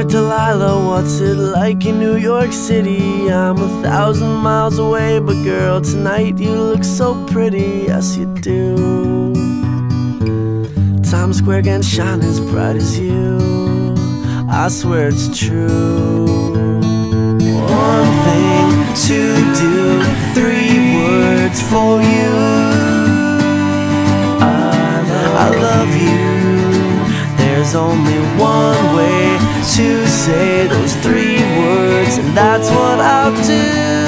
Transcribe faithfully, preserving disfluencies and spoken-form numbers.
there, Delilah, what's it like in New York City? I'm a thousand miles away, but girl, tonight you look so pretty, yes you do. Times Square can shine as bright as you, I swear it's true. One thing to do, three words for you. I love you. There's only one way to say those three words, and that's what I'll do.